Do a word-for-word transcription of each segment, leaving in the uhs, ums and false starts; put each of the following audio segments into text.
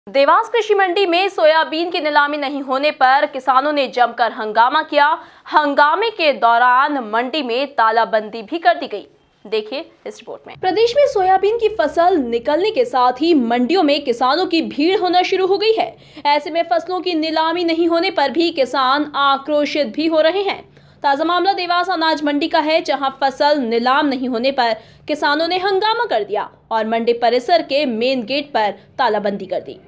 देवास कृषि मंडी में सोयाबीन की नीलामी नहीं होने पर किसानों ने जमकर हंगामा किया। हंगामे के दौरान मंडी में तालाबंदी भी कर दी गई। देखिए इस रिपोर्ट में। प्रदेश में सोयाबीन की फसल निकलने के साथ ही मंडियों में किसानों की भीड़ होना शुरू हो गई है। ऐसे में फसलों की नीलामी नहीं होने पर भी किसान आक्रोशित भी हो रहे हैं। ताजा मामला देवास अनाज मंडी का है, जहां फसल नीलाम नहीं होने पर किसानों ने हंगामा कर दिया और मंडी परिसर के मेन गेट पर तालाबंदी कर दी।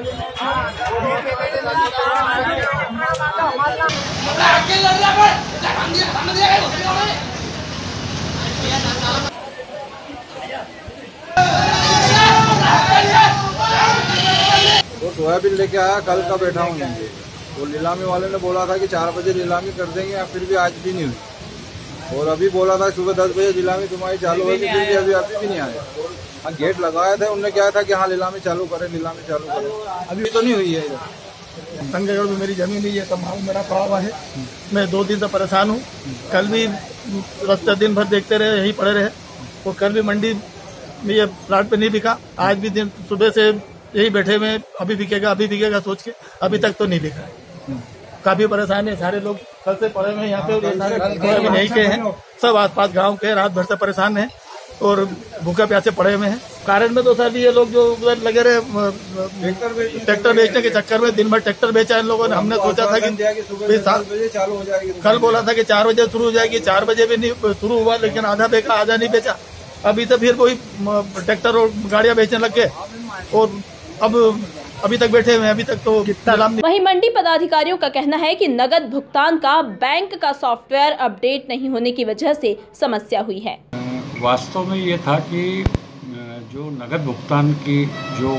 वो सोयाबीन लेके आया, कल का बैठा हूँ यहाँ। वो नीलामी वाले ने बोला था कि चार बजे नीलामी कर देंगे, फिर भी आज भी नहीं हुई। और अभी बोला था सुबह दस बजे नीलामी तुम्हारी चालू होगी, फिर भी अभी अभी भी नहीं आया। हाँ गेट लगाया था, उन्होंने क्या था कि हाँ नीलामी चालू करें, नीलामी चालू करें, अभी तो नहीं हुई है इधर। संजयगढ़ में मेरी जमीन है, सब माल मेरा पड़ा हुआ है। मैं दो दिन से परेशान हूँ। कल भी रास्ते दिन भर देखते रहे, यही पड़े रहे। और कल भी मंडी में ये प्लाट पे नहीं बिका। आज भी दिन सुबह से यही बैठे हुए, अभी बिकेगा अभी बिकेगा सोच के, अभी तक तो नहीं बिका। काफी परेशान है सारे लोग, कल से पड़े हुए यहाँ पे। और ये सारे नहीं के हैं, सब आसपास गांव के, रात भर से परेशान हैं और भूखे प्यासे पड़े हुए हैं। कारण में तो सर ये लोग जो लगे रहे ट्रैक्टर बेचने के चक्कर में, दिन भर ट्रैक्टर बेचा इन लोगों ने। हमने सोचा था कि चालू हो जाएगी, कल बोला था कि चार बजे शुरू हो जाएगी, चार बजे भी नहीं शुरू हुआ, लेकिन आधा बेचा आधा नहीं बेचा। अभी तो फिर कोई ट्रैक्टर और गाड़ियां बेचने लग गए और अब अभी तक बैठे हुए हैं। अभी तक तो वहीं मंडी पदाधिकारियों का कहना है कि नगद भुगतान का बैंक का सॉफ्टवेयर अपडेट नहीं होने की वजह से समस्या हुई है। वास्तव में ये था कि जो नगद भुगतान की जो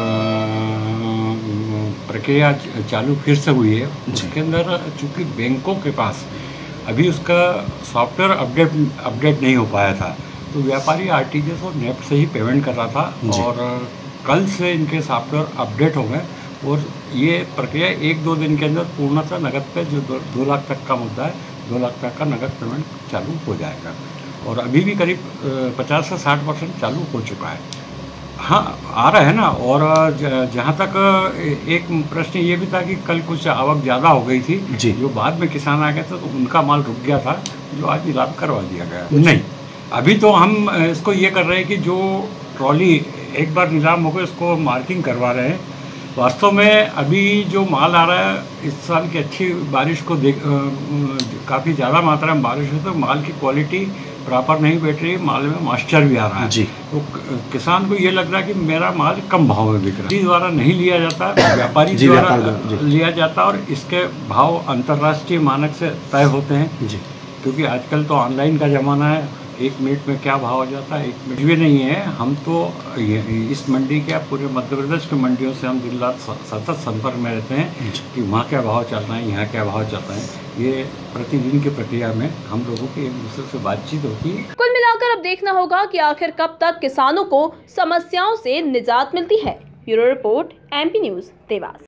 प्रक्रिया चालू फिर से हुई है, उसके अंदर चूंकि बैंकों के पास अभी उसका सॉफ्टवेयर अपडेट अपडेट नहीं हो पाया था, तो व्यापारी आरटीजीएस और नेफ्ट से ही पेमेंट कर रहा था। और कल से इनके सॉफ्टवेयर अपडेट हो गए और ये प्रक्रिया एक दो दिन के अंदर पूर्णतः नगद पे जो दो, दो लाख तक का मुद्दा है, दो लाख तक का नगद पेमेंट चालू हो जाएगा। और अभी भी करीब पचास से साठ परसेंट चालू हो चुका है। हाँ आ रहा है ना। और जहाँ तक एक प्रश्न ये भी था कि कल कुछ आवक ज़्यादा हो गई थी, जो बाद में किसान आ गए थे तो उनका माल रुक गया था, जो आज नीलाम करवा दिया गया। नहीं, अभी तो हम इसको ये कर रहे हैं कि जो ट्रॉली एक बार नीलाम हो गए उसको मार्किंग करवा रहे हैं। वास्तव में अभी जो माल आ रहा है, इस साल की अच्छी बारिश को देख काफ़ी ज़्यादा मात्रा में बारिश हुई तो माल की क्वालिटी प्रॉपर नहीं बैठ रही, माल में मॉइस्चर भी आ रहा है। जी। तो किसान को ये लग रहा है कि मेरा माल कम भाव में बिक रहा है। द्वारा नहीं लिया जाता, व्यापारी द्वारा लिया जाता और इसके भाव अंतर्राष्ट्रीय मानक से तय होते हैं। जी। क्योंकि आजकल तो ऑनलाइन का ज़माना है, एक मिनट में क्या भाव हो जाता है, एक मिनट भी नहीं है। हम तो इस मंडी के पूरे मध्य प्रदेश की मंडियों से हम दिन रात सतत संपर्क में रहते हैं कि वहाँ क्या भाव चल रहा है, यहाँ क्या भाव चल रहा है। ये प्रतिदिन की प्रक्रिया में हम लोगों की एक दूसरे से बातचीत होती है। कुल मिलाकर अब देखना होगा कि आखिर कब तक किसानों को समस्याओं से निजात मिलती है। Bureau report, MP news, Dewas.